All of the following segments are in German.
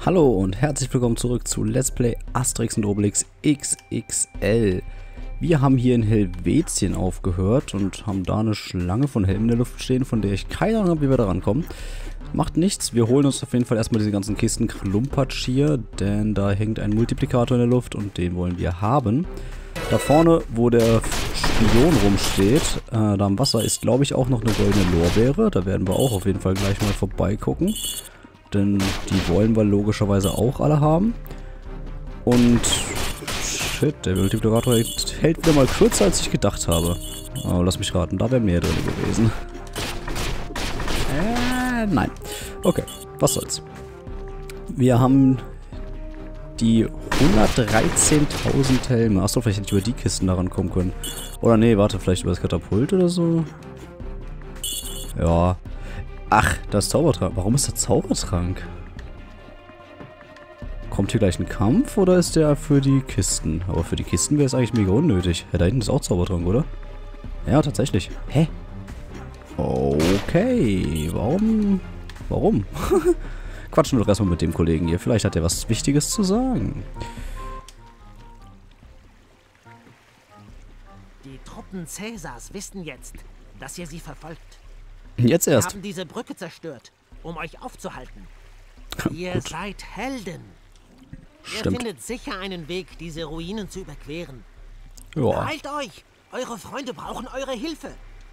Hallo und herzlich willkommen zurück zu Let's Play Asterix und Obelix XXL. Wir haben hier in Helvetien aufgehört und haben da eine Schlange von Helmen in der Luft stehen, von der ich keine Ahnung habe, wie wir da rankommen. Macht nichts, wir holen uns auf jeden Fall erstmal diese ganzen Kisten Klumpatsch hier, denn da hängt ein Multiplikator in der Luft und den wollen wir haben. Da vorne, wo der Spion rumsteht, da am Wasser, ist glaube ich auch noch eine goldene Lorbeere. Da werden wir auch auf jeden Fall gleich mal vorbeigucken. Denn die wollen wir logischerweise auch alle haben. Und shit, der Multiplikator hält wieder mal kürzer, als ich gedacht habe. Aber lass mich raten, da wäre mehr drin gewesen. Nein. Okay, was soll's. Wir haben die 113.000 Helme. Achso, vielleicht hätte ich über die Kisten daran kommen können. Oder nee, warte, vielleicht über das Katapult oder so. Ja. Ach, das Zaubertrank. Warum ist der Zaubertrank? Kommt hier gleich ein Kampf oder ist der für die Kisten? Aber für die Kisten wäre es eigentlich mega unnötig. Ja, da hinten ist auch Zaubertrank, oder? Ja, tatsächlich. Hä? Okay. Warum? Warum? Quatschen wir doch erstmal mit dem Kollegen hier. Vielleicht hat er was Wichtiges zu sagen. Die Truppen Cäsars wissen jetzt, dass ihr sie verfolgt. Jetzt erst. Wir haben diese Brücke zerstört, um euch aufzuhalten. Ihr seid Helden. Ihr findet sicher einen Weg, diese Ruinen zu überqueren. Ja. Beeilt euch! Eure Freunde brauchen eure Hilfe.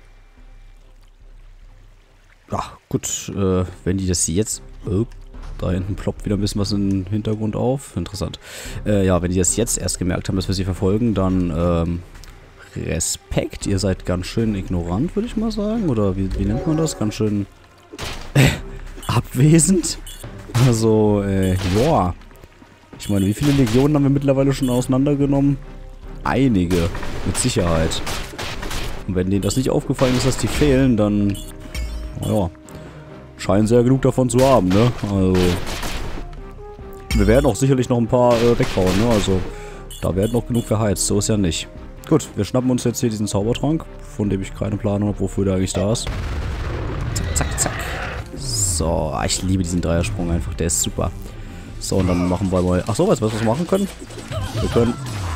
Ja, gut. Wenn die das jetzt... da hinten ploppt wieder ein bisschen was im Hintergrund auf. Interessant. Ja, wenn die das jetzt erst gemerkt haben, dass wir sie verfolgen, dann... Respekt, ihr seid ganz schön ignorant, würde ich mal sagen. Oder wie nennt man das? Ganz schön abwesend. Also, ja. Ich meine, wie viele Legionen haben wir mittlerweile schon auseinandergenommen? Einige, mit Sicherheit. Und wenn denen das nicht aufgefallen ist, dass die fehlen, dann, ja, scheinen sie ja genug davon zu haben, ne? Also, wir werden auch sicherlich noch ein paar weghauen, ne? Also, da werden noch genug verheizt, so ist ja nicht. Gut, wir schnappen uns jetzt hier diesen Zaubertrank, von dem ich keine Planung habe, wofür der eigentlich da ist. Zack, zack, zack. So, ich liebe diesen Dreiersprung einfach, der ist super. So, und dann machen wir mal... Achso, weißt du, was wir machen können? Wir können...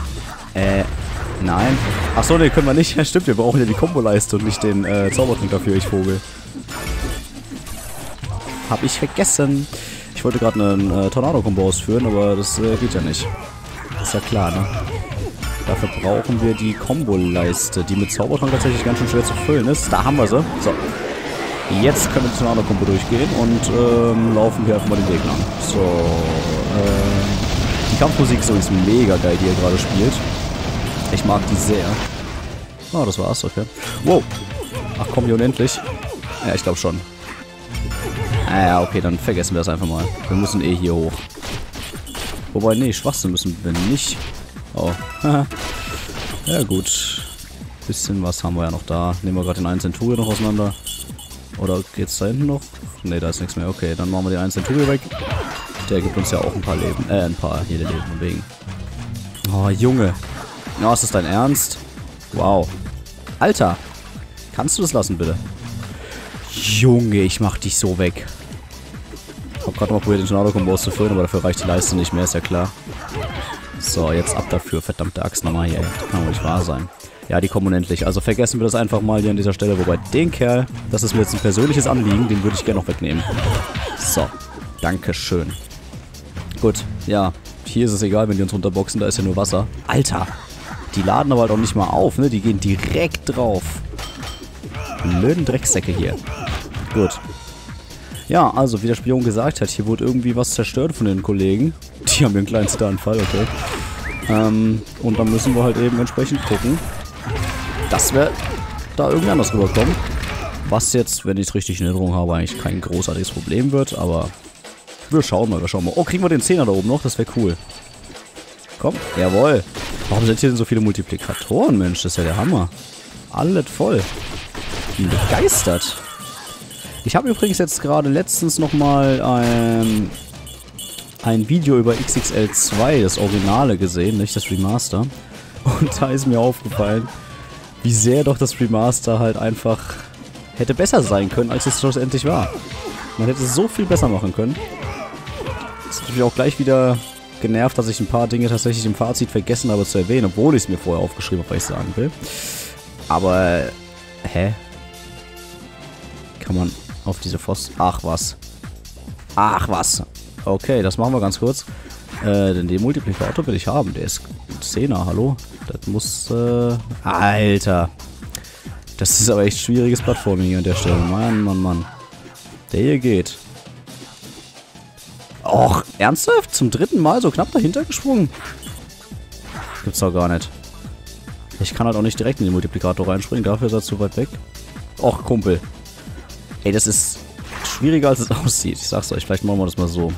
nein. Achso, ne, können wir nicht. Ja, stimmt, wir brauchen ja die Kombo-Leiste und nicht den Zaubertrank dafür, ich Vogel. Hab ich vergessen. Ich wollte gerade einen Tornado-Kombo ausführen, aber das geht ja nicht. Das ist ja klar, ne? Dafür brauchen wir die Kombo-Leiste, die mit Zaubertrank tatsächlich ganz schön schwer zu füllen ist. Da haben wir sie. So. Jetzt können wir zum Tornado-Kombo durchgehen und laufen hier einfach mal den Weg lang. So. Die Kampfmusik ist übrigens mega geil, die ihr gerade spielt. Ich mag die sehr. Oh, das war's, okay. Wow. Ach komm, hier unendlich. Ja, ich glaube schon. Ja, okay, dann vergessen wir das einfach mal. Wir müssen eh hier hoch. Wobei, nee, Schwachsinn müssen wir nicht. Oh. Ja gut. Bisschen was haben wir ja noch da. Nehmen wir gerade den einen Centurion noch auseinander. Oder geht's da hinten noch? Ne, da ist nichts mehr. Okay, dann machen wir den einen Centurion weg. Der gibt uns ja auch ein paar Leben. Ein paar jede Leben von wegen. Oh, Junge. Ja, ist das dein Ernst? Wow. Alter. Kannst du das lassen, bitte? Junge, ich mach dich so weg. Ich hab gerade mal probiert, den Tornado-Kombo auszuführen, aber dafür reicht die Leiste nicht mehr, ist ja klar. So, jetzt ab dafür. Verdammte Axt nochmal hier. Das kann wohl nicht wahr sein. Ja, die kommen unendlich. Also vergessen wir das einfach mal hier an dieser Stelle. Wobei den Kerl, das ist mir jetzt ein persönliches Anliegen, den würde ich gerne noch wegnehmen. So, Dankeschön. Gut, ja. Hier ist es egal, wenn die uns runterboxen, da ist ja nur Wasser. Alter, die laden aber halt auch nicht mal auf, ne? Die gehen direkt drauf. Blöden Drecksäcke hier. Gut. Ja, also wie der Spion gesagt hat, hier wurde irgendwie was zerstört von den Kollegen. Die haben den kleinen Zitternfall, okay. Und dann müssen wir halt eben entsprechend gucken, dass wir da irgendwie anders rüberkommen. Was jetzt, wenn ich es richtig in Erinnerung habe, eigentlich kein großartiges Problem wird, aber wir schauen mal, Oh, kriegen wir den 10er da oben noch? Das wäre cool. Komm, jawohl. Warum sind hier denn so viele Multiplikatoren, Mensch? Das ist ja der Hammer. Alles voll. Bin begeistert. Ich habe übrigens jetzt gerade letztens nochmal ein Video über XXL 2, das Originale, gesehen, nicht das Remaster. Und da ist mir aufgefallen, wie sehr doch das Remaster halt einfach hätte besser sein können, als es schlussendlich war. Man hätte es so viel besser machen können. Das hat mich auch gleich wieder genervt, dass ich ein paar Dinge tatsächlich im Fazit vergessen habe zu erwähnen, obwohl ich es mir vorher aufgeschrieben habe, was ich sagen will. Aber, hä? Kann man auf diese Pfosten... Ach was. Ach was. Okay, das machen wir ganz kurz. Denn den Multiplikator will ich haben. Der ist 10er, hallo? Das muss, Alter. Das ist aber echt schwieriges Plattforming hier an der Stelle. Mann, Mann, Mann. Der hier geht. Och, ernsthaft? Zum 3. Mal so knapp dahinter gesprungen? Gibt's doch gar nicht. Ich kann halt auch nicht direkt in den Multiplikator reinspringen. Dafür ist er zu weit weg. Och, Kumpel. Ey, das ist schwieriger, als es aussieht. Ich sag's euch, vielleicht machen wir das mal so.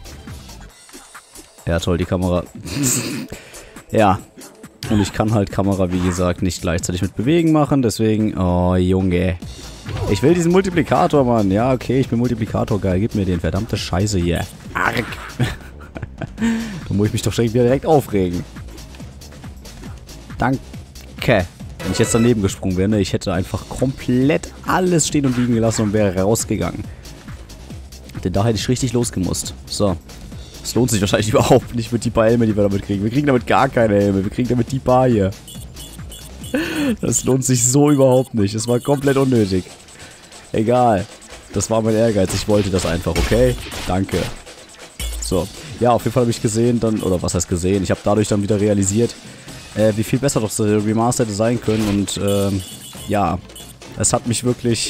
Ja, toll, die Kamera. Ja. Und ich kann halt Kamera, wie gesagt, nicht gleichzeitig mit Bewegen machen. Deswegen, oh, Junge. Ich will diesen Multiplikator, Mann. Ja, okay, ich bin Multiplikator. Geil, gib mir den. Verdammte Scheiße hier. Arg. Da muss ich mich doch schon wieder direkt aufregen. Danke. Wenn ich jetzt daneben gesprungen wäre, ne, ich hätte einfach komplett alles stehen und liegen gelassen und wäre rausgegangen. Denn da hätte ich richtig losgemusst. So. Das lohnt sich wahrscheinlich überhaupt nicht mit die paar Helme, die wir damit kriegen. Wir kriegen damit gar keine Helme. Wir kriegen damit die paar hier. Das lohnt sich so überhaupt nicht. Das war komplett unnötig. Egal. Das war mein Ehrgeiz. Ich wollte das einfach, okay? Danke. So. Ja, auf jeden Fall habe ich gesehen dann, oder was heißt gesehen? Ich habe dadurch dann wieder realisiert, wie viel besser doch so Remaster hätte sein können. Und, ja. Es hat mich wirklich...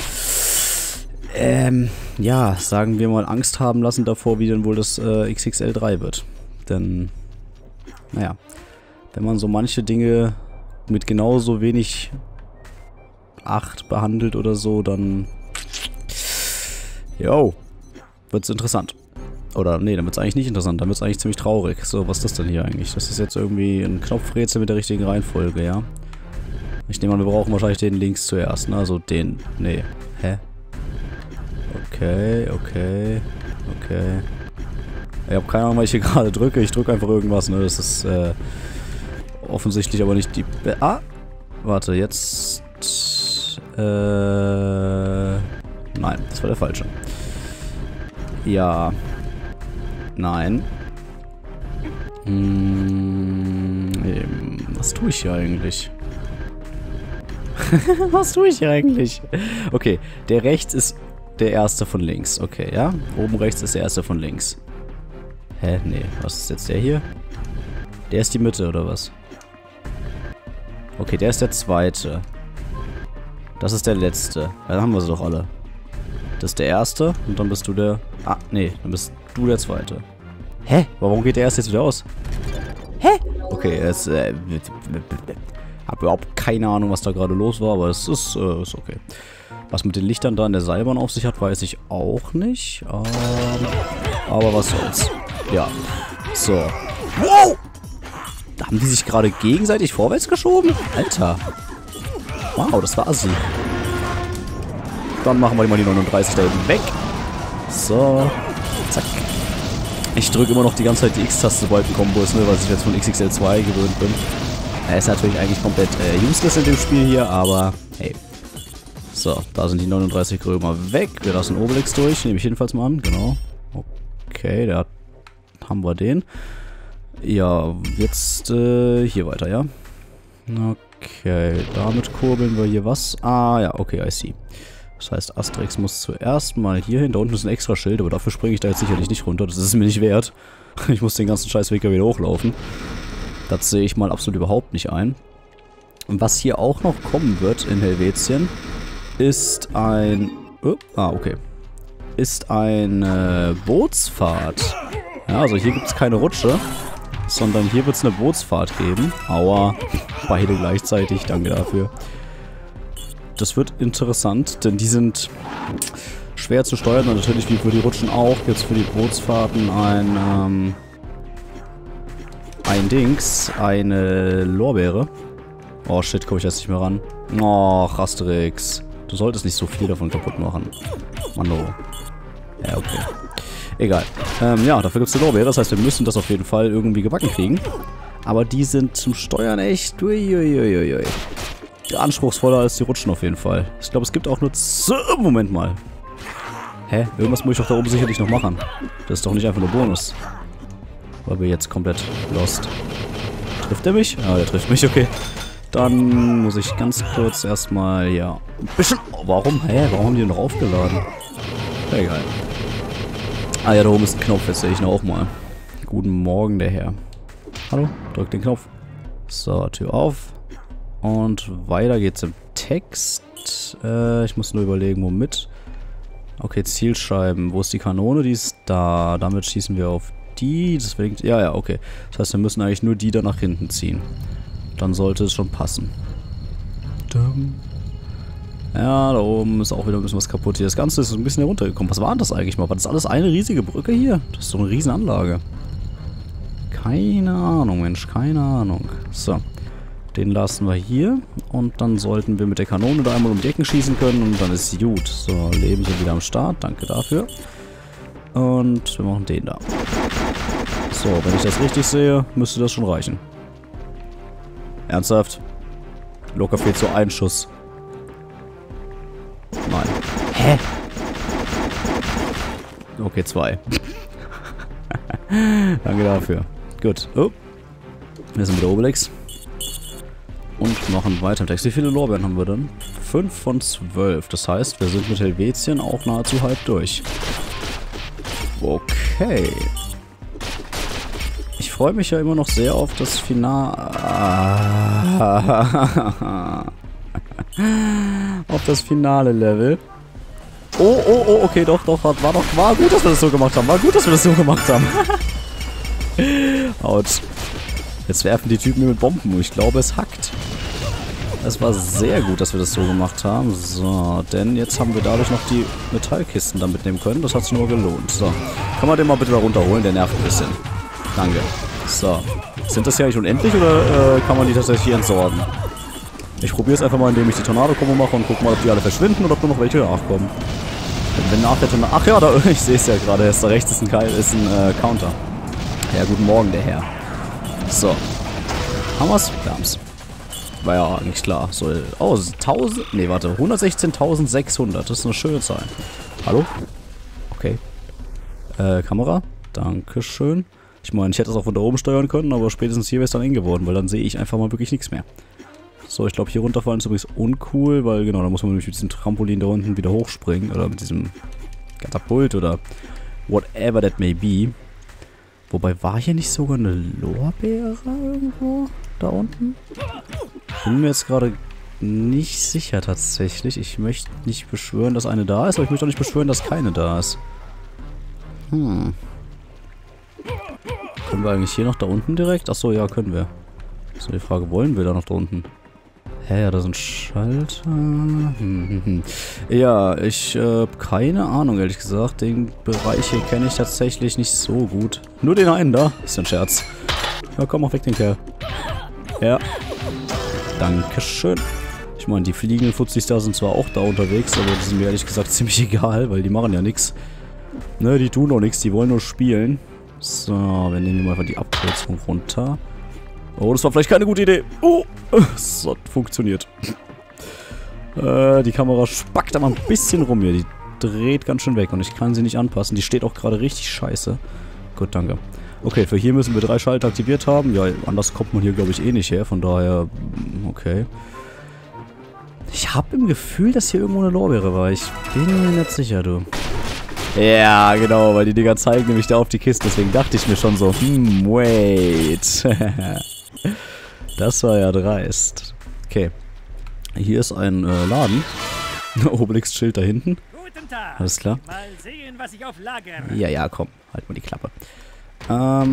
ja, sagen wir mal, Angst haben lassen davor, wie denn wohl das XXL 3 wird. Denn, naja, wenn man so manche Dinge mit genauso wenig Acht behandelt oder so, dann, yo, wird's interessant. Oder, nee, dann wird's eigentlich nicht interessant, dann wird's eigentlich ziemlich traurig. So, was ist das denn hier eigentlich? Das ist jetzt irgendwie ein Knopfrätsel mit der richtigen Reihenfolge, ja? Ich nehme an, wir brauchen wahrscheinlich den links zuerst, ne? Also den, nee, hä? Okay, okay, okay. Ich habe keine Ahnung, was ich hier gerade drücke. Ich drücke einfach irgendwas, ne? Das ist offensichtlich aber nicht die... Warte, jetzt... Nein, das war der falsche. Ja. Nein. Was tue ich hier eigentlich? Was tue ich hier eigentlich? Okay, der rechts ist... Der erste von links. Okay, ja? Oben rechts ist der erste von links. Hä? Nee. Was ist jetzt der hier? Der ist die Mitte, oder was? Okay, der ist der zweite. Das ist der letzte. Ja, dann haben wir sie doch alle. Das ist der erste und dann bist du der... Ah, nee. Dann bist du der zweite. Hä? Warum geht der erste jetzt wieder aus? Hä? Okay, jetzt... hab überhaupt keine Ahnung, was da gerade los war, aber es ist okay. Was mit den Lichtern da in der Seilbahn auf sich hat, weiß ich auch nicht. Aber was soll's. Ja. So. Wow! Da haben die sich gerade gegenseitig vorwärts geschoben? Alter. Wow, das war assi. Dann machen wir mal die 39 da eben weg. So. Zack. Ich drücke immer noch die ganze Zeit die X-Taste, sobald ein Kombo ist, ne, weil ich jetzt von XXL 2 gewöhnt bin. Er ist natürlich eigentlich komplett useless in dem Spiel hier, aber hey. So, da sind die 39 Römer weg. Wir lassen Obelix durch, nehme ich jedenfalls mal an. Genau. Okay, haben wir den. Ja, jetzt hier weiter, ja? Okay, damit kurbeln wir hier was. Ah, ja, okay, I see. Das heißt, Asterix muss zuerst mal hier hin. Da unten ist ein extra Schild, aber dafür springe ich da jetzt sicherlich nicht runter. Das ist es mir nicht wert. Ich muss den ganzen Scheißweg ja wieder hochlaufen. Das sehe ich mal absolut überhaupt nicht ein. Und was hier auch noch kommen wird in Helvetien, ist ein... okay. Ist eine Bootsfahrt. Ja, also hier gibt es keine Rutsche, sondern hier wird es eine Bootsfahrt geben. Aua. Beide gleichzeitig, danke dafür. Das wird interessant, denn die sind schwer zu steuern. Und natürlich wie für die Rutschen auch, gibt es für die Bootsfahrten eine Lorbeere. Oh shit, komme ich jetzt nicht mehr ran. Oh, Asterix. Du solltest nicht so viel davon kaputt machen. Mann, oh. Ja, okay. Egal. Ja, dafür gibt es eine Lorbeere. Das heißt, wir müssen das auf jeden Fall irgendwie gebacken kriegen. Aber die sind zum Steuern echt... Uiuiuiui. Anspruchsvoller als die Rutschen auf jeden Fall. Ich glaube, es gibt auch nur... Moment mal. Hä? Irgendwas muss ich doch da oben sicherlich noch machen. Das ist doch nicht einfach nur Bonus. Weil wir jetzt komplett lost. Trifft er mich? Ja, der trifft mich, okay. Dann muss ich ganz kurz erstmal, ja, ein bisschen... Oh, warum? Hä? Warum haben die noch aufgeladen? Egal. Ah ja, da oben ist ein Knopf, jetzt sehe ich ihn auch mal. Guten Morgen, der Herr. Hallo? Drück den Knopf. So, Tür auf. Und weiter geht's im Text. Ich muss nur überlegen, womit. Okay, Zielscheiben. Wo ist die Kanone? Die ist da. Damit schießen wir auf die. Deswegen, ja, okay. Das heißt, wir müssen eigentlich nur die da nach hinten ziehen. Dann sollte es schon passen. Ja, da oben ist auch wieder ein bisschen was kaputt hier. Das Ganze ist ein bisschen heruntergekommen. Was war denn das eigentlich mal? War das alles eine riesige Brücke hier? Das ist so eine riesen Anlage. Keine Ahnung, Mensch. Keine Ahnung. So. Den lassen wir hier. Und dann sollten wir mit der Kanone da einmal um die Ecken schießen können. Und dann ist gut. So, Leben sind wieder am Start. Danke dafür. Und wir machen den da. So, wenn ich das richtig sehe, müsste das schon reichen. Ernsthaft? Locker fehlt so ein Schuss. Nein. Hä? Okay, 2. Danke dafür. Gut. Oh. Wir sind wieder Obelix. Und machen weiter im Text. Wie viele Lorbeeren haben wir dann? 5 von 12. Das heißt, wir sind mit Helvetien auch nahezu halb durch. Okay. Ich freue mich ja immer noch sehr auf das Finale. Auf das finale Level. Oh, okay, doch, war gut, dass wir das so gemacht haben. War gut, dass wir das so gemacht haben. Autsch. Jetzt werfen die Typen mir mit Bomben und ich glaube, es hackt. Es war sehr gut, dass wir das so gemacht haben. So, denn jetzt haben wir dadurch noch die Metallkisten da mitnehmen können. Das hat sich nur gelohnt. So, kann man den mal bitte da runterholen? Der nervt ein bisschen. Danke. So. Sind das hier eigentlich unendlich oder kann man die tatsächlich entsorgen? Ich probiere es einfach mal, indem ich die Tornado-Kombo mache und gucke mal, ob die alle verschwinden oder ob nur noch welche nachkommen. Wenn nach der Tornado... Ach ja, da, ich sehe es ja gerade. Da rechts ist ein Counter. Ja, guten Morgen, der Herr. So. Haben wir's? Wir haben's. War ja eigentlich klar. So, oh, 1000... Nee, warte. 116.600. Das ist eine schöne Zahl. Hallo? Okay. Kamera? Dankeschön. Ich meine, ich hätte es auch von da oben steuern können, aber spätestens hier wäre es dann eng geworden, weil dann sehe ich einfach mal wirklich nichts mehr. So, ich glaube, hier runterfallen ist übrigens uncool, weil genau, da muss man nämlich mit diesem Trampolin da unten wieder hochspringen. Oder mit diesem Katapult oder whatever that may be. Wobei, war hier nicht sogar eine Lorbeere irgendwo da unten? Bin mir jetzt gerade nicht sicher tatsächlich. Ich möchte nicht beschwören, dass eine da ist, aber ich möchte auch nicht beschwören, dass keine da ist. Können wir eigentlich hier noch da unten direkt? Achso, ja, können wir. So, die Frage, wollen wir da noch da unten? Hä, ja, da sind Schalter. Ja, ich keine Ahnung, ehrlich gesagt. Den Bereich hier kenne ich tatsächlich nicht so gut. Nur den einen da. Ist ein Scherz. Ja, komm, mach weg den Kerl. Ja. Dankeschön. Ich meine, die fliegenden Fuzzis da sind zwar auch da unterwegs, aber die sind mir ehrlich gesagt ziemlich egal, weil die machen ja nichts. Ne, die tun doch nichts, die wollen nur spielen. So, wir nehmen hier mal die Abkürzung runter. Oh, das war vielleicht keine gute Idee. Oh, so, funktioniert. Die Kamera spackt aber ein bisschen rum hier. Die dreht ganz schön weg und ich kann sie nicht anpassen. Die steht auch gerade richtig scheiße. Gut, danke. Okay, für hier müssen wir 3 Schalter aktiviert haben. Ja, anders kommt man hier, glaube ich, eh nicht her. Von daher, okay. Ich habe im Gefühl, dass hier irgendwo eine Lorbeere war. Ich bin mir nicht sicher, du. Ja, genau, weil die Dinger zeigen nämlich da auf die Kiste. Deswegen dachte ich mir schon so, wait. Das war ja dreist. Okay. Hier ist ein Laden. Obelix-Schild da hinten. Guten Tag. Alles klar. Mal sehen, was ich auf Lager. Ja, komm. Halt mal die Klappe. Er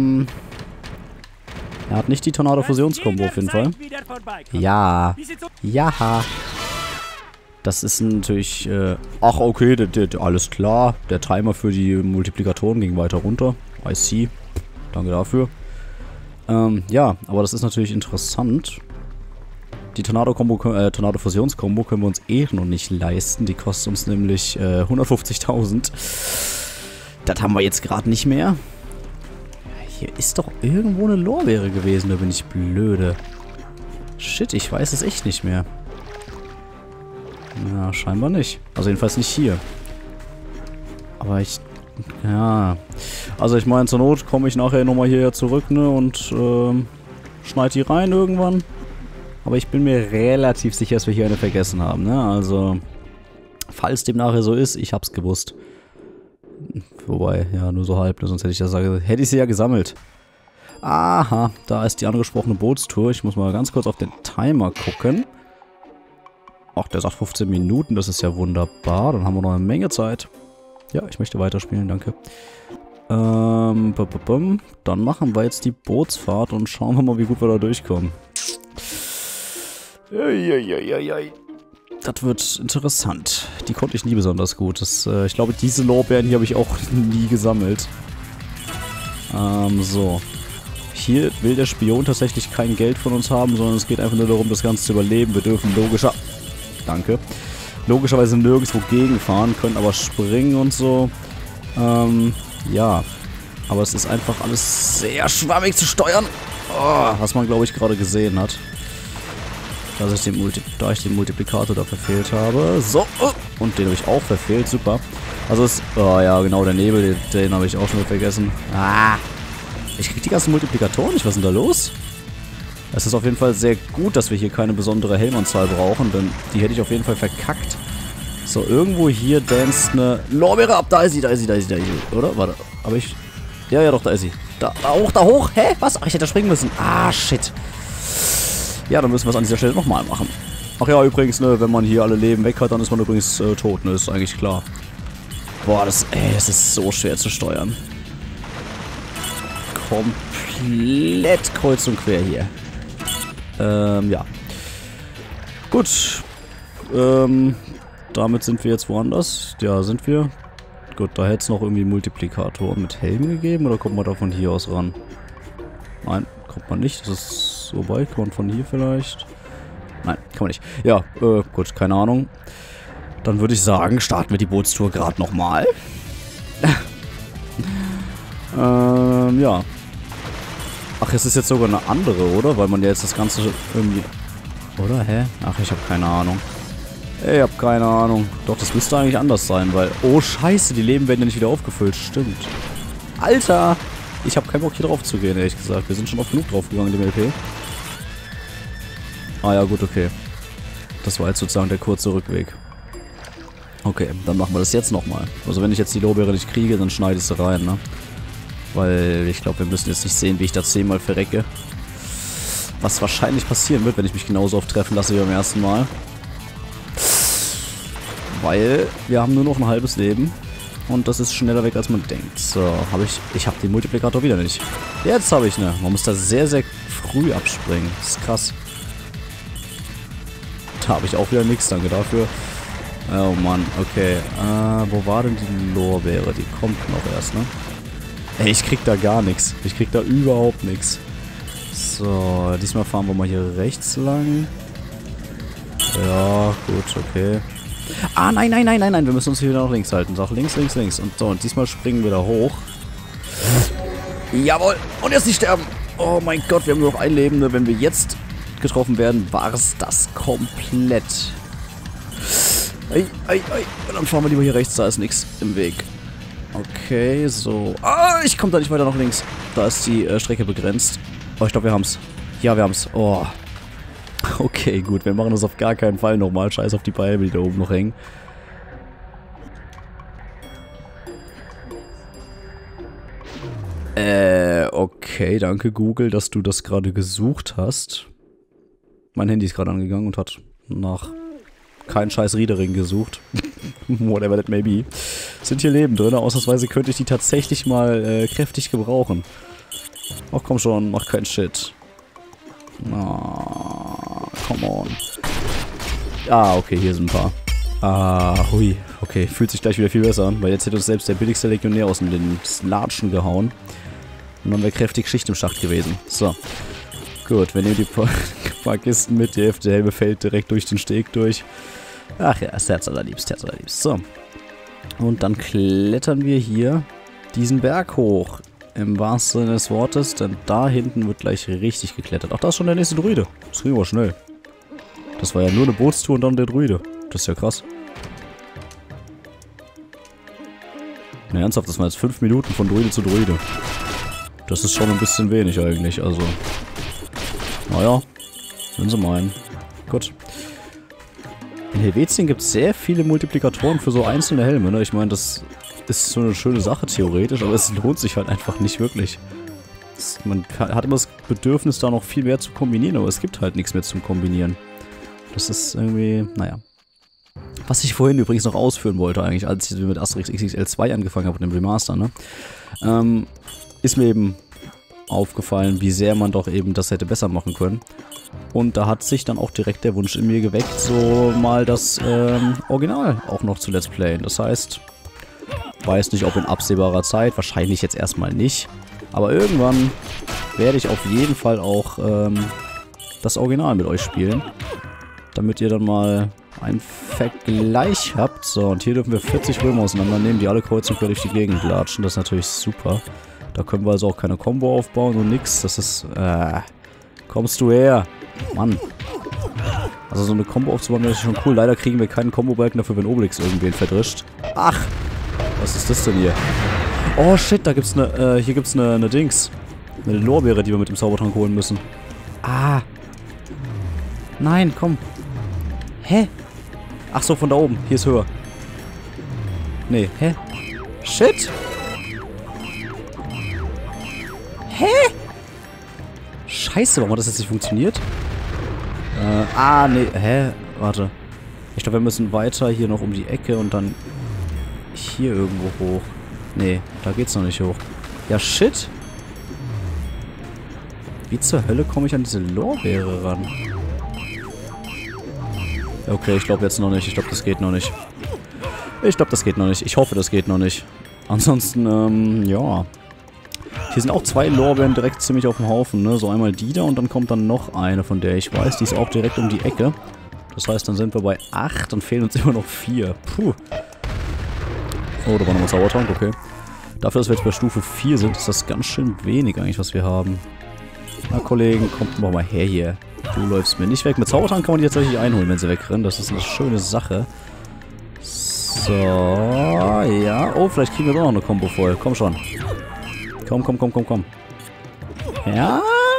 hat nicht die Tornado-Fusions-Kombo auf jeden Fall. Ja. Ja. Das ist natürlich... ach, okay, alles klar. Der Timer für die Multiplikatoren ging weiter runter. I see. Danke dafür. Ja, aber das ist natürlich interessant. Die Tornado-Fusions-Kombo können wir uns eh noch nicht leisten. Die kostet uns nämlich 150.000. Das haben wir jetzt gerade nicht mehr. Hier ist doch irgendwo eine Lorbeere gewesen, da bin ich blöde. Shit, ich weiß es echt nicht mehr. Ja, scheinbar nicht. Also jedenfalls nicht hier. Aber ich... Ja... Also ich meine, zur Not komme ich nachher nochmal hierher zurück, ne? Und schneide die rein irgendwann. Aber ich bin mir relativ sicher, dass wir hier eine vergessen haben, ne? Also... Falls dem nachher so ist, ich hab's gewusst. Wobei, ja, nur so halb, sonst hätte ich sie ja gesammelt. Aha, da ist die angesprochene Bootstour. Ich muss mal ganz kurz auf den Timer gucken. Ach, der sagt 15 Minuten, das ist ja wunderbar. Dann haben wir noch eine Menge Zeit. Ja, ich möchte weiterspielen, danke. Dann machen wir jetzt die Bootsfahrt und schauen wir mal, wie gut wir da durchkommen. Das wird interessant. Die konnte ich nie besonders gut. Ich glaube, diese Lorbeeren hier habe ich auch nie gesammelt. So. Hier will der Spion tatsächlich kein Geld von uns haben, sondern es geht einfach nur darum, das Ganze zu überleben. Wir dürfen logischerweise nirgendwo gegenfahren, können aber springen und so. Ja. Aber es ist einfach alles sehr schwammig zu steuern. Oh, was man, glaube ich, gerade gesehen hat. Da ich den Multiplikator da verfehlt habe. So. Und den habe ich auch verfehlt. Super. Also oh ja, genau, der Nebel, den habe ich auch schon wieder vergessen. Ah. Ich krieg die ganzen Multiplikatoren nicht. Was ist denn da los? Es ist auf jeden Fall sehr gut, dass wir hier keine besondere Helmanzahl brauchen, denn die hätte ich auf jeden Fall verkackt. So, irgendwo hier danst eine Lorbeere ab. Da ist sie. Oder? Warte. Aber ich... Ja, doch, da ist sie. Da hoch. Hä? Was? Ach, ich hätte springen müssen. Ah, shit. Ja, dann müssen wir es an dieser Stelle nochmal machen. Ach ja, übrigens, ne, wenn man hier alle Leben weg hat, dann ist man übrigens tot, ne, ist eigentlich klar. Boah, das ist so schwer zu steuern. Komplett kreuz und quer hier. Ja. Gut. Damit sind wir jetzt woanders. Ja, sind wir. Gut, da hätte es noch irgendwie Multiplikator mit Helm gegeben, oder kommt man da von hier aus ran? Nein, kommt man nicht. Das ist so weit. Kann man von hier vielleicht? Nein, kann man nicht. Ja, gut, keine Ahnung. Dann würde ich sagen, starten wir die Bootstour gerade nochmal. Ja. Ach, es ist jetzt sogar eine andere, oder? Weil man ja jetzt das Ganze irgendwie... Oder? Hä? Ach, ich habe keine Ahnung. Ich habe keine Ahnung. Doch, das müsste eigentlich anders sein, weil... Oh, scheiße, die Leben werden ja nicht wieder aufgefüllt. Stimmt. Alter! Ich habe keinen Bock hier drauf zu gehen, ehrlich gesagt. Wir sind schon oft genug drauf gegangen in dem LP. Ah ja, gut, okay. Das war jetzt sozusagen der kurze Rückweg. Okay, dann machen wir das jetzt nochmal. Also wenn ich jetzt die Lorbeere nicht kriege, dann schneide ich sie rein, ne? Weil ich glaube, wir müssen jetzt nicht sehen, wie ich da 10-mal verrecke. Was wahrscheinlich passieren wird, wenn ich mich genauso oft treffen lasse wie beim ersten Mal. Weil wir haben nur noch ein halbes Leben. Und das ist schneller weg, als man denkt. So, ich habe den Multiplikator wieder nicht. Jetzt habe ich ne. Man muss da sehr, sehr früh abspringen. Das ist krass. Da habe ich auch wieder nichts, danke dafür. Oh Mann, okay. Wo war denn die Lorbeere? Die kommt noch erst, ne? Ey, ich krieg da gar nichts. Ich krieg da überhaupt nichts. So, diesmal fahren wir mal hier rechts lang. Ja, gut, okay. Ah, nein. Wir müssen uns hier wieder nach links halten. Sag links. Und so, und diesmal springen wir da hoch. Jawohl. Und jetzt nicht sterben. Oh mein Gott, wir haben nur noch ein Leben. Wenn wir jetzt getroffen werden, war es das komplett. Und dann fahren wir lieber hier rechts. Da ist nichts im Weg. Okay, so. Ah, ich komme da nicht weiter nach links. Da ist die Strecke begrenzt. Oh, ich glaube, wir haben's. Ja, wir haben's. Oh. Okay, gut. Wir machen das auf gar keinen Fall nochmal. Scheiß auf die Beine, die da oben noch hängen. Okay. Danke, Google, dass du das gerade gesucht hast. Mein Handy ist gerade angegangen und hat nach kein scheiß Riedering gesucht. Whatever that may be. Sind hier Leben drin. Ausnahmsweise könnte ich die tatsächlich mal kräftig gebrauchen. Ach komm schon, mach keinen Shit. Ah, come on. Ah, okay, hier sind ein paar. Ah, hui. Okay, fühlt sich gleich wieder viel besser an, weil jetzt hätte uns selbst der billigste Legionär aus den Latschen gehauen. Und dann wäre kräftig Schicht im Schacht gewesen. So. Gut, wir nehmen die paar Kisten mit. Die Hälfte der Helme fällt direkt durch den Steg durch. Ach ja, das Herz allerliebst, Herz allerliebst. So. Und dann klettern wir hier diesen Berg hoch. Im wahrsten Sinne des Wortes, denn da hinten wird gleich richtig geklettert. Ach, da ist schon der nächste Druide. Das ging aber schnell. Das war ja nur eine Bootstour und dann der Druide. Das ist ja krass. Ne, ernsthaft, das waren jetzt 5 Minuten von Druide zu Druide. Das ist schon ein bisschen wenig eigentlich, also. Naja, wenn sie meinen. Gut. In Helvetien gibt es sehr viele Multiplikatoren für so einzelne Helme, ne? Ich meine, das ist so eine schöne Sache theoretisch, aber es lohnt sich halt einfach nicht wirklich. Man hat immer das Bedürfnis, da noch viel mehr zu kombinieren, aber es gibt halt nichts mehr zum Kombinieren. Das ist irgendwie, naja. Was ich vorhin übrigens noch ausführen wollte eigentlich, als ich mit Asterix XXL 2 angefangen habe, mit dem Remaster, ne? Ist mir eben aufgefallen, wie sehr man doch eben das hätte besser machen können. Und da hat sich dann auch direkt der Wunsch in mir geweckt, so mal das Original auch noch zu Let's Playen. Das heißt, weiß nicht, ob in absehbarer Zeit, wahrscheinlich jetzt erstmal nicht. Aber irgendwann werde ich auf jeden Fall auch das Original mit euch spielen. Damit ihr dann mal einen Vergleich habt. So, und hier dürfen wir 40 Römer auseinandernehmen, die alle kreuz und quer durch die Gegend latschen. Das ist natürlich super. Da können wir also auch keine Combo aufbauen und nix. Das ist, kommst du her? Mann. Also so eine Combo aufzubauen wäre schon cool. Leider kriegen wir keinen Combo-Balken dafür, wenn Obelix irgendwen verdrischt. Ach! Was ist das denn hier? Oh shit, da gibt's eine, hier gibt's eine Dings. Eine Lorbeere, die wir mit dem Zaubertrank holen müssen. Ah! Nein, komm. Hä? Ach so, von da oben. Hier ist höher. Nee, hä? Shit! Hä? Scheiße, warum hat das jetzt nicht funktioniert? Nee, hä? Warte. Ich glaube, wir müssen weiter hier noch um die Ecke und dann hier irgendwo hoch. Nee, da geht's noch nicht hoch. Ja, shit. Wie zur Hölle komme ich an diese Lorbeere ran? Okay, ich glaube jetzt noch nicht. Ich glaube, das geht noch nicht. Ich glaube, das geht noch nicht. Ich hoffe, das geht noch nicht. Ansonsten, ja. Hier sind auch 2 Lorbeeren direkt ziemlich auf dem Haufen, ne? So einmal die da und dann kommt dann noch eine, von der ich weiß. Die ist auch direkt um die Ecke. Das heißt, dann sind wir bei 8 und fehlen uns immer noch 4. Puh. Oh, da war nochmal Zaubertrank, okay. Dafür, dass wir jetzt bei Stufe 4 sind, ist das ganz schön wenig eigentlich, was wir haben. Na, Kollegen, kommt mal her hier. Du läufst mir nicht weg. Mit Zaubertrank kann man die tatsächlich einholen, wenn sie wegrennen. Das ist eine schöne Sache. So, ja. Oh, vielleicht kriegen wir doch noch eine Combo voll. Komm schon. Komm, komm, komm, komm, komm. Ja?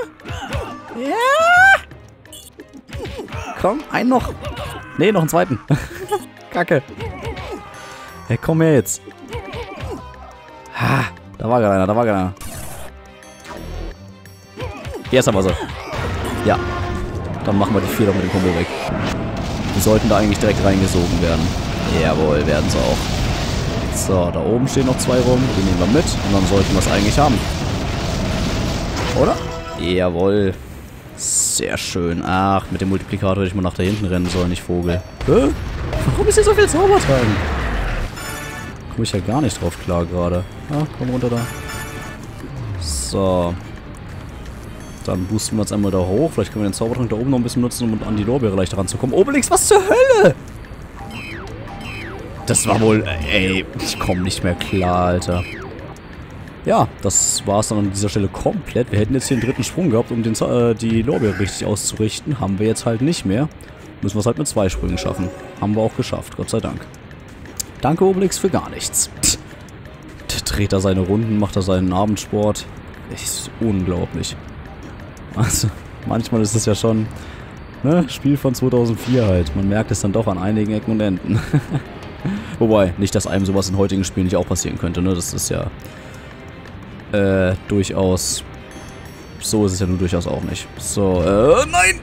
Ja? Komm, einen noch. Nee, noch einen zweiten. Kacke. Hey, komm her jetzt. Ha, da war gerade einer, da war gerade einer. Hier ist aber so. Ja. Dann machen wir die 4 doch mit dem Combo weg. Die sollten da eigentlich direkt reingesogen werden. Jawohl, werden sie auch. So, da oben stehen noch 2 rum. Die nehmen wir mit. Und dann sollten wir es eigentlich haben. Oder? Jawohl. Sehr schön. Ach, mit dem Multiplikator hätte ich mal nach da hinten rennen sollen, nicht Vogel. Hä? Warum ist hier so viel Zaubertrank? Komme ich ja gar nicht drauf klar gerade. Ah, komm runter da. So. Dann boosten wir uns einmal da hoch. Vielleicht können wir den Zaubertrank da oben noch ein bisschen nutzen, um an die Lorbeere leichter ranzukommen. Obelix, was zur Hölle? Das war wohl... Ey, ich komme nicht mehr klar, Alter. Ja, das war es dann an dieser Stelle komplett. Wir hätten jetzt hier einen 3. Sprung gehabt, um die Lorbeere richtig auszurichten. Haben wir jetzt halt nicht mehr. Müssen wir es halt mit 2 Sprüngen schaffen. Haben wir auch geschafft, Gott sei Dank. Danke, Obelix, für gar nichts. Der dreht da seine Runden, macht da seinen Abendsport. Ist unglaublich. Also, manchmal ist es ja schon, ne, Spiel von 2004 halt. Man merkt es dann doch an einigen Ecken und Enden. Wobei, nicht, dass einem sowas in heutigen Spielen nicht auch passieren könnte, ne? Das ist ja durchaus... So ist es ja nun durchaus auch nicht. So, nein!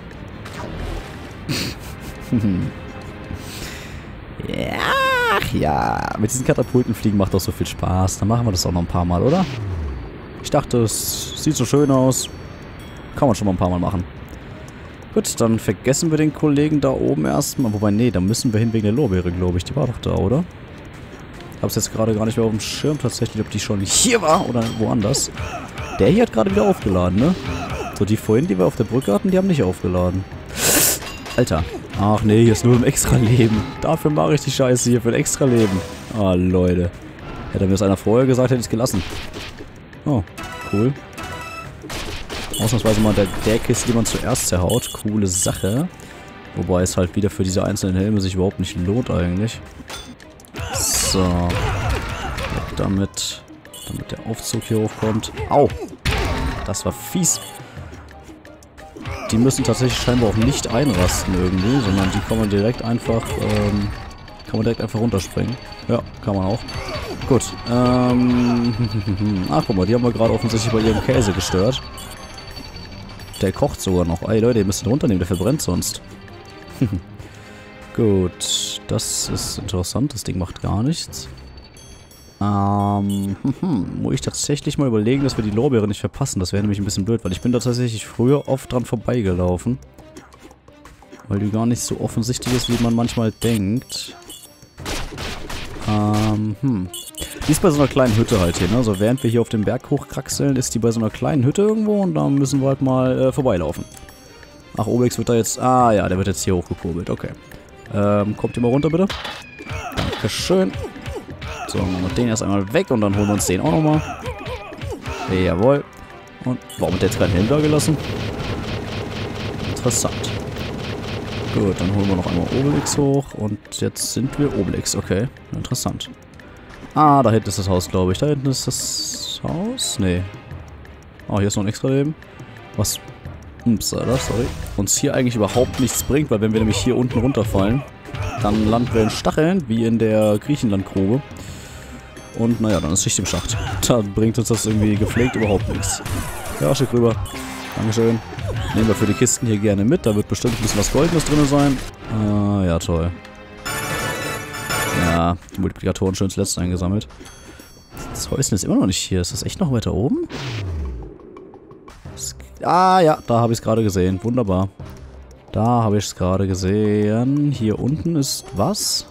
Ja, ach ja. Mit diesen Katapulten fliegen macht doch so viel Spaß. Dann machen wir das auch noch ein paar Mal, oder? Ich dachte, es sieht so schön aus. Kann man schon mal ein paar Mal machen. Gut, dann vergessen wir den Kollegen da oben erstmal. Wobei, nee, da müssen wir hin wegen der Lorbeere, glaube ich. Die war doch da, oder? Hab's jetzt gerade gar nicht mehr auf dem Schirm tatsächlich, ob die schon hier war oder woanders. Der hier hat gerade wieder aufgeladen, ne? So, die vorhin, die wir auf der Brücke hatten, die haben nicht aufgeladen. Alter. Ach nee, hier ist nur ein Extra-Leben. Dafür mache ich die Scheiße hier für ein Extra-Leben. Ah, Leute. Hätte mir das einer vorher gesagt, hätte ich es gelassen. Oh, cool. Ausnahmsweise mal der Kiste, die man zuerst zerhaut. Coole Sache. Wobei es halt wieder für diese einzelnen Helme sich überhaupt nicht lohnt eigentlich. So. damit der Aufzug hier hochkommt. Au! Das war fies. Die müssen tatsächlich scheinbar auch nicht einrasten irgendwie, sondern die kann man direkt einfach runterspringen. Ja, kann man auch. Gut. Ach, guck mal, die haben wir gerade offensichtlich bei ihrem Käse gestört. Der kocht sogar noch. Ey, Leute, ihr müsst ihn runternehmen, der verbrennt sonst. Gut, das ist interessant. Das Ding macht gar nichts. Muss ich tatsächlich mal überlegen, dass wir die Lorbeere nicht verpassen. Das wäre nämlich ein bisschen blöd, weil ich bin da tatsächlich früher oft dran vorbeigelaufen. Weil die gar nicht so offensichtlich ist, wie man manchmal denkt. Die ist bei so einer kleinen Hütte halt hier, ne? Also während wir hier auf dem Berg hochkraxeln, ist die bei so einer kleinen Hütte irgendwo und da müssen wir halt mal vorbeilaufen. Ach, Obelix wird da jetzt... Ah ja, der wird jetzt hier hochgekurbelt, okay. Kommt ihr mal runter, bitte. Dankeschön. So, dann machen wir den erst einmal weg und dann holen wir uns den auch nochmal. Jawohl. Und warum hat der jetzt keinen Helm da gelassen? Interessant. Gut, dann holen wir noch einmal Obelix hoch und jetzt sind wir Obelix, okay. Interessant. Ah, da hinten ist das Haus, glaube ich. Da hinten ist das Haus? Nee. Oh, hier ist noch ein extra Leben. Was? Upsala, sorry. Uns hier eigentlich überhaupt nichts bringt, weil wenn wir nämlich hier unten runterfallen, dann landen wir in Stacheln, wie in der Griechenlandgrube. Und naja, dann ist Schicht im Schacht. Da bringt uns das irgendwie gepflegt überhaupt nichts. Ja, schick rüber. Dankeschön. Nehmen wir für die Kisten hier gerne mit. Da wird bestimmt ein bisschen was Goldenes drin sein. Ja, toll. Ja, die Multiplikatoren schön zuletzt eingesammelt. Das Häuschen ist immer noch nicht hier. Ist das echt noch weiter oben? Ah, ja, da habe ich es gerade gesehen. Wunderbar. Da habe ich es gerade gesehen. Hier unten ist was?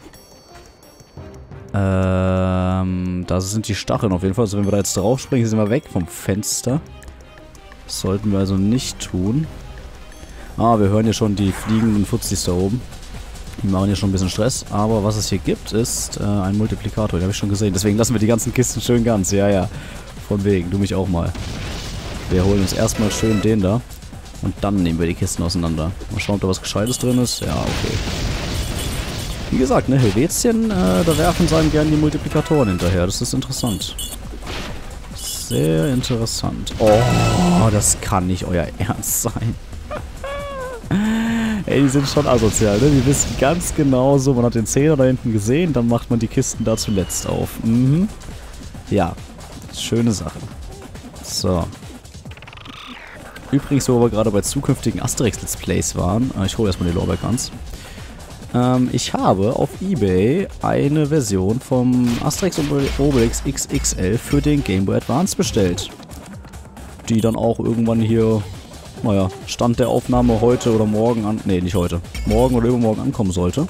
Da sind die Stacheln auf jeden Fall. Also wenn wir da jetzt drauf springen, sind wir weg vom Fenster. Das sollten wir also nicht tun. Ah, wir hören hier schon die fliegenden Fuzzis da oben. Die machen hier schon ein bisschen Stress. Aber was es hier gibt, ist ein Multiplikator. Den habe ich schon gesehen. Deswegen lassen wir die ganzen Kisten schön ganz. Ja, ja. Von wegen. Du mich auch mal. Wir holen uns erstmal schön den da. Und dann nehmen wir die Kisten auseinander. Mal schauen, ob da was Gescheites drin ist. Ja, okay. Wie gesagt, ne, Helvetien, da werfen sie einem gerne die Multiplikatoren hinterher. Das ist interessant. Sehr interessant. Oh, das kann nicht euer Ernst sein. Ey, die sind schon asozial, ne? Die wissen ganz genau so, man hat den Zehner da hinten gesehen, dann macht man die Kisten da zuletzt auf. Mhm. Ja, schöne Sache. So. Übrigens, wo wir gerade bei zukünftigen Asterix-Let's Plays waren, ich hole erstmal die Lorbeerkrans. Ich habe auf eBay eine Version vom Asterix und Obelix XXL für den Game Boy Advance bestellt. Die dann auch irgendwann hier, naja, Stand der Aufnahme heute oder morgen an... Ne, nicht heute. Morgen oder übermorgen ankommen sollte.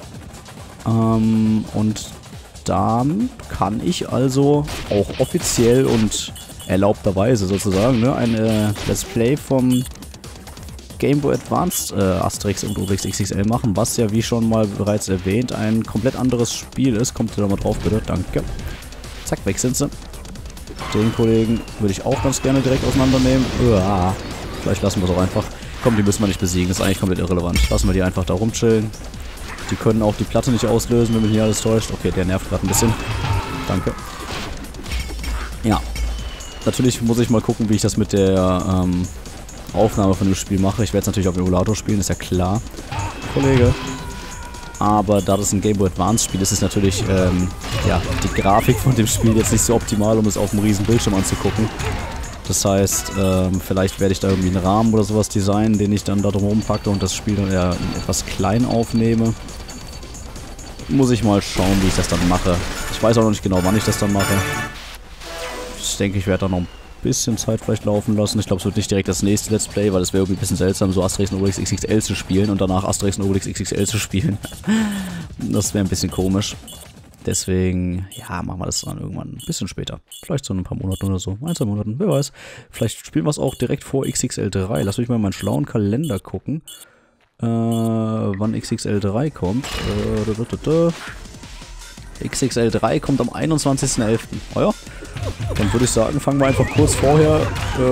Und dann kann ich also auch offiziell und erlaubterweise sozusagen, ne, ein Let's Play vom Game Boy Advance Asterix und Obelix XXL machen, was ja, wie schon mal bereits erwähnt, ein komplett anderes Spiel ist. Kommt ihr da mal drauf, bitte. Danke. Zack, weg sind sie. Den Kollegen würde ich auch ganz gerne direkt auseinandernehmen. Uah. Vielleicht lassen wir es auch einfach. Komm, die müssen wir nicht besiegen. Das ist eigentlich komplett irrelevant. Lassen wir die einfach da rumchillen. Die können auch die Platte nicht auslösen, wenn mich hier alles täuscht. Okay, der nervt gerade ein bisschen. Danke. Ja. Natürlich muss ich mal gucken, wie ich das mit der Aufnahme von dem Spiel mache. Ich werde es natürlich auf dem Emulator spielen, ist ja klar, Kollege. Aber da das ein Game Boy Advance Spiel ist, ist natürlich ja, die Grafik von dem Spiel jetzt nicht so optimal, um es auf einem riesen Bildschirm anzugucken. Das heißt, vielleicht werde ich da irgendwie einen Rahmen oder sowas designen, den ich dann da drumherum packe und das Spiel dann eher etwas klein aufnehme. Muss ich mal schauen, wie ich das dann mache. Ich weiß auch noch nicht genau, wann ich das dann mache. Ich denke, ich werde da noch ein bisschen Zeit vielleicht laufen lassen. Ich glaube, es wird nicht direkt das nächste Let's Play, weil es wäre irgendwie ein bisschen seltsam, so Asterix und Obelix XXL zu spielen und danach Asterix und Obelix XXL zu spielen. Das wäre ein bisschen komisch. Deswegen, ja, machen wir das dann irgendwann ein bisschen später. Vielleicht so in ein paar Monaten oder so. 1, 2 Monaten, wer weiß. Vielleicht spielen wir es auch direkt vor XXL3. Lass mich mal in meinen schlauen Kalender gucken, wann XXL3 kommt. XXL3 kommt am 21.11. Oh ja. Dann würde ich sagen, fangen wir einfach kurz vorher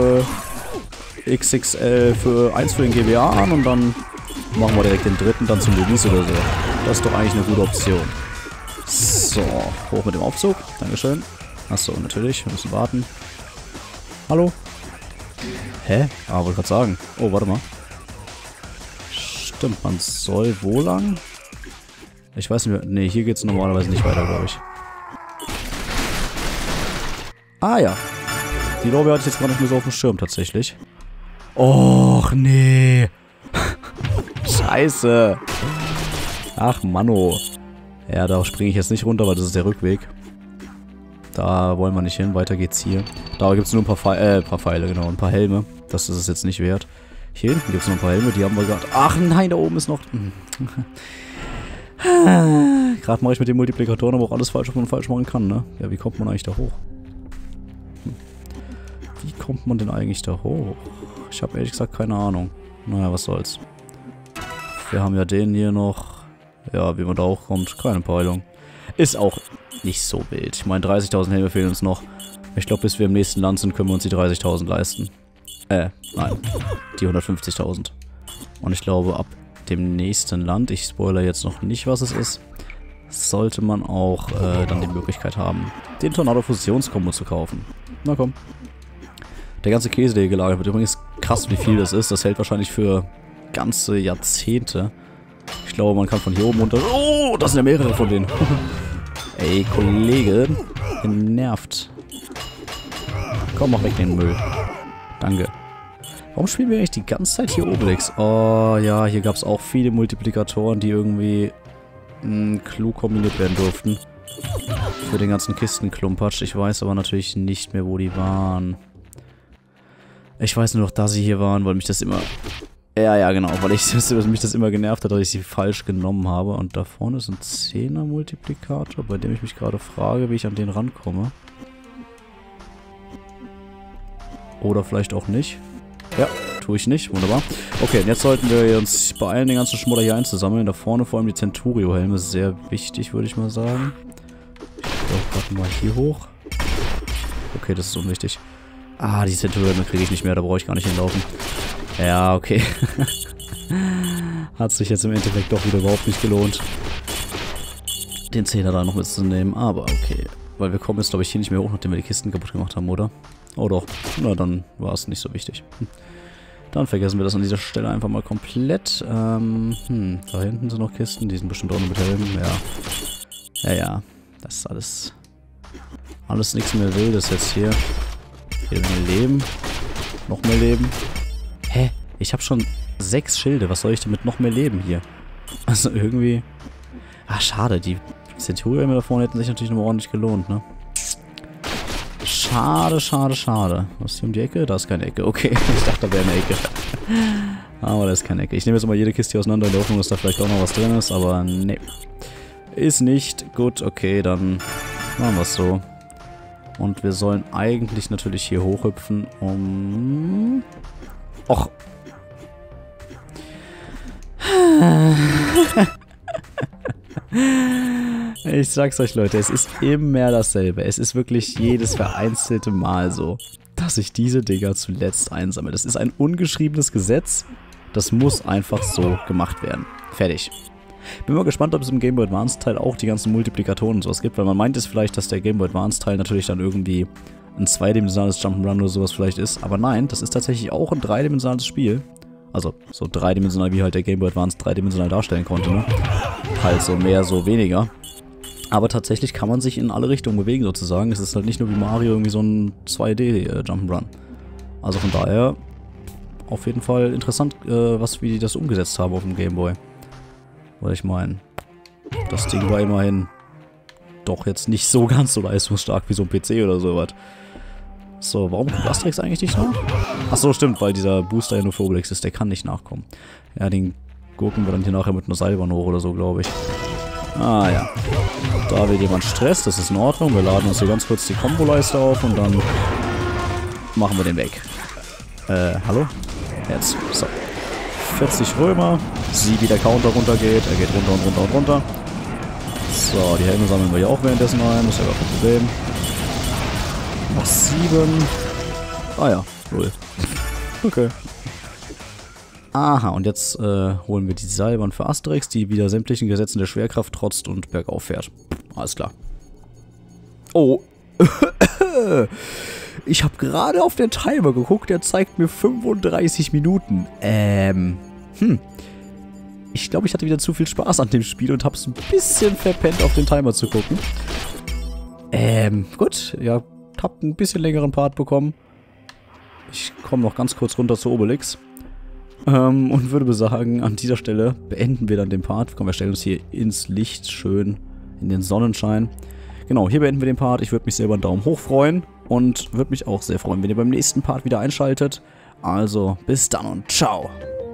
XXL für 1 für den GBA an und dann machen wir direkt den dritten dann zum Release oder so. Das ist doch eigentlich eine gute Option. So, hoch mit dem Aufzug. Dankeschön. Achso, natürlich. Wir müssen warten. Hallo? Hä? Ah, wollte gerade sagen. Oh, warte mal. Stimmt, man soll wo lang? Ich weiß nicht mehr. Ne, hier geht es normalerweise nicht weiter, glaube ich. Ah ja. Die Lobby hatte ich jetzt gar nicht mehr so auf dem Schirm, tatsächlich. Och, nee. Scheiße. Ach, Manno. Ja, da springe ich jetzt nicht runter, weil das ist der Rückweg. Da wollen wir nicht hin. Weiter geht's hier. Da gibt es nur ein paar Pfeile, genau. Ein paar Helme. Das ist es jetzt nicht wert. Hier hinten gibt es noch ein paar Helme. Die haben wir gerade... Ach nein, da oben ist noch... Gerade mache ich mit den Multiplikatoren aber auch alles falsch, was man falsch machen kann, ne? Ja, wie kommt man eigentlich da hoch? Wie kommt man denn eigentlich da hoch? Ich habe ehrlich gesagt keine Ahnung. Naja, was soll's. Wir haben ja den hier noch. Ja, wie man da hochkommt, keine Peilung. Ist auch nicht so wild. Ich meine, 30.000 Helme fehlen uns noch. Ich glaube, bis wir im nächsten Land sind, können wir uns die 30.000 leisten. Nein. Die 150.000. Und ich glaube, ab dem nächsten Land, ich spoilere jetzt noch nicht, was es ist, sollte man auch dann die Möglichkeit haben, den Tornado-Fusionskombo zu kaufen. Na komm. Der ganze Käse, der hier gelagert wird, übrigens krass, wie viel das ist. Das hält wahrscheinlich für ganze Jahrzehnte. Ich glaube, man kann von hier oben runter... Oh, das sind ja mehrere von denen. Ey, Kollege, ihr nervt. Komm, mach weg den Müll. Danke. Warum spielen wir eigentlich die ganze Zeit hier Obelix? Oh, ja, hier gab es auch viele Multiplikatoren, die irgendwie klug kombiniert werden durften. Für den ganzen Kistenklumpatsch. Ich weiß aber natürlich nicht mehr, wo die waren. Ich weiß nur noch, dass sie hier waren, weil mich das immer... Ja, genau, weil mich das immer genervt hat, dass ich sie falsch genommen habe. Und da vorne ist ein 10er-Multiplikator, bei dem ich mich gerade frage, wie ich an den rankomme. Oder vielleicht auch nicht. Ja, tue ich nicht. Wunderbar. Okay, und jetzt sollten wir uns beeilen, den ganzen Schmodder hier einzusammeln. Da vorne vor allem die Centurio-Helme. Sehr wichtig, würde ich mal sagen. Ich glaube gerade mal hier hoch. Okay, das ist unwichtig. Ah, die Centurio-Helme kriege ich nicht mehr. Da brauche ich gar nicht hinlaufen. Ja, okay. Hat sich jetzt im Endeffekt doch wieder überhaupt nicht gelohnt, den 10er da noch mitzunehmen. Aber okay. Weil wir kommen jetzt, glaube ich, hier nicht mehr hoch, nachdem wir die Kisten kaputt gemacht haben, oder? Oh doch. Na, dann war es nicht so wichtig. Dann vergessen wir das an dieser Stelle einfach mal komplett. Da hinten sind noch Kisten. Die sind bestimmt auch noch mit Helmen. Ja. Ja. Das ist alles nichts mehr Wildes jetzt hier. Hier mehr Leben. Noch mehr Leben. Hä? Ich habe schon 6 Schilde. Was soll ich denn mit noch mehr Leben hier? Also irgendwie... Ah, schade. Die Centurion da vorne hätten sich natürlich noch ordentlich gelohnt, ne? Schade. Was ist hier um die Ecke? Da ist keine Ecke. Okay, ich dachte, da wäre eine Ecke. Aber da ist keine Ecke. Ich nehme jetzt mal jede Kiste hier auseinander in der Hoffnung, dass da vielleicht auch noch was drin ist, aber ne. Ist nicht. Gut, okay, dann machen wir es so. Und wir sollen eigentlich natürlich hier hochhüpfen, um... Och. Ich sag's euch, Leute, es ist immer dasselbe. Es ist wirklich jedes vereinzelte Mal so, dass ich diese Dinger zuletzt einsammle. Das ist ein ungeschriebenes Gesetz. Das muss einfach so gemacht werden. Fertig. Bin mal gespannt, ob es im Game Boy Advance Teil auch die ganzen Multiplikatoren und sowas gibt, weil man meint es vielleicht, dass der Game Boy Advance Teil natürlich dann irgendwie ein zweidimensionales Jump'n'Run oder sowas vielleicht ist. Aber nein, das ist tatsächlich auch ein dreidimensionales Spiel. Also so dreidimensional, wie halt der Game Boy Advance dreidimensional darstellen konnte, ne? Halt so mehr, so weniger. Aber tatsächlich kann man sich in alle Richtungen bewegen sozusagen. Es ist halt nicht nur wie Mario irgendwie so ein 2D Jump'n'Run. Also von daher auf jeden Fall interessant, wie die das umgesetzt haben auf dem Game Boy. Weil ich meine, das Ding war immerhin doch jetzt nicht so ganz so leistungsstark wie so ein PC oder sowas. So, warum kommt Asterix eigentlich nicht nach? Achso, stimmt, weil dieser Booster ja nur für Obelix ist, der kann nicht nachkommen. Ja, den gurken wir dann hier nachher mit einer Seilbahn hoch oder so, glaube ich. Ah ja. Da will jemand Stress, das ist in Ordnung. Wir laden uns hier ganz kurz die Kombo-Leiste auf und dann machen wir den weg. Hallo? Jetzt. So. 40 Römer. Sieh, wie der Counter runtergeht. Er geht runter und runter und runter. So, die Helme sammeln wir ja auch währenddessen ein. Das ist ja gar kein Problem. Noch 7. Ah ja, 0. Okay. Aha, und jetzt holen wir die Seilbahn für Asterix, die wieder sämtlichen Gesetzen der Schwerkraft trotzt und bergauf fährt. Alles klar. Oh. Ich habe gerade auf den Timer geguckt, der zeigt mir 35 Minuten. Ich glaube, ich hatte wieder zu viel Spaß an dem Spiel und habe es ein bisschen verpennt, auf den Timer zu gucken. Gut. Ja, habt ein bisschen längeren Part bekommen. Ich komme noch ganz kurz runter zu Obelix. Und würde sagen, an dieser Stelle beenden wir dann den Part. Komm, wir stellen uns hier ins Licht, schön in den Sonnenschein. Genau, hier beenden wir den Part. Ich würde mich sehr über einen Daumen hoch freuen und würde mich auch sehr freuen, wenn ihr beim nächsten Part wieder einschaltet. Also, bis dann und ciao.